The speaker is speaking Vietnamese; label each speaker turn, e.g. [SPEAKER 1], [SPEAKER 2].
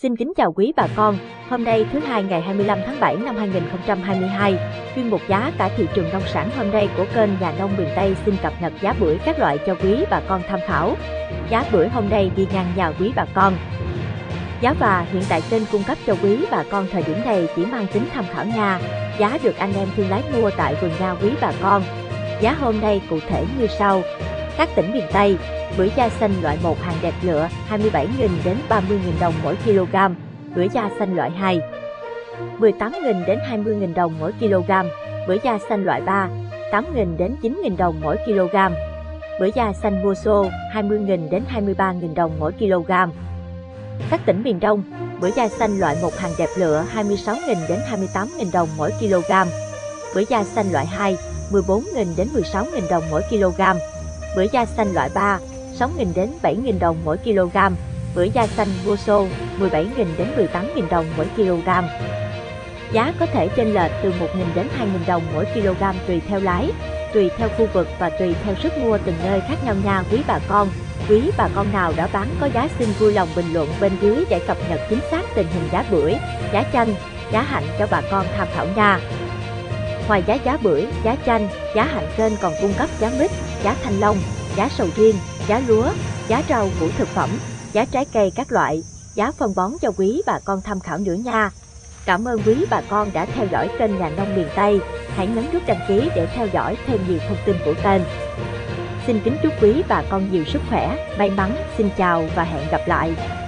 [SPEAKER 1] Xin kính chào quý bà con, hôm nay thứ Hai ngày 25 tháng 7 năm 2022, chuyên mục giá cả thị trường nông sản hôm nay của kênh Nhà nông miền Tây xin cập nhật giá bưởi các loại cho quý bà con tham khảo. Giá bưởi hôm nay đi ngang nhà quý bà con. Giá và hiện tại kênh cung cấp cho quý bà con thời điểm này chỉ mang tính tham khảo nha. Giá được anh em thương lái mua tại vườn nha quý bà con. Giá hôm nay cụ thể như sau. Các tỉnh miền Tây, bưởi da xanh loại 1 hàng đẹp lựa 27.000 đến 30.000 đồng mỗi kg, bưởi da xanh loại 2 18.000 đến 20.000 đồng mỗi kg, bưởi da xanh loại 3 8.000 đến 9.000 đồng mỗi kg, bưởi da xanh Muso 20.000 đến 23.000 đồng mỗi kg. Các tỉnh miền Đông, bưởi da xanh loại 1 hàng đẹp lựa 26.000 đến 28.000 đồng mỗi kg, bưởi da xanh loại 2 14.000 đến 16.000 đồng mỗi kg, bưởi da xanh loại 3 6.000 đến 7.000 đồng mỗi kg, bưởi da xanh Muso 17.000 đến 18.000 đồng mỗi kg. Giá có thể chênh lệch từ 1.000 đến 2.000 đồng mỗi kg tùy theo lái, tùy theo khu vực và tùy theo sức mua từng nơi khác nhau nha quý bà con. Quý bà con nào đã bán có giá xin vui lòng bình luận bên dưới để cập nhật chính xác tình hình giá bưởi, giá chanh, giá hạnh cho bà con tham khảo nha. Ngoài giá bưởi, giá chanh, giá hạnh kênh còn cung cấp giá mít, giá thanh long, giá sầu riêng, giá lúa, giá rau củ thực phẩm, giá trái cây các loại, giá phân bón cho quý bà con tham khảo nữa nha. Cảm ơn quý bà con đã theo dõi kênh Nhà nông miền Tây. Hãy nhấn nút đăng ký để theo dõi thêm nhiều thông tin của kênh. Xin kính chúc quý bà con nhiều sức khỏe, may mắn, xin chào và hẹn gặp lại.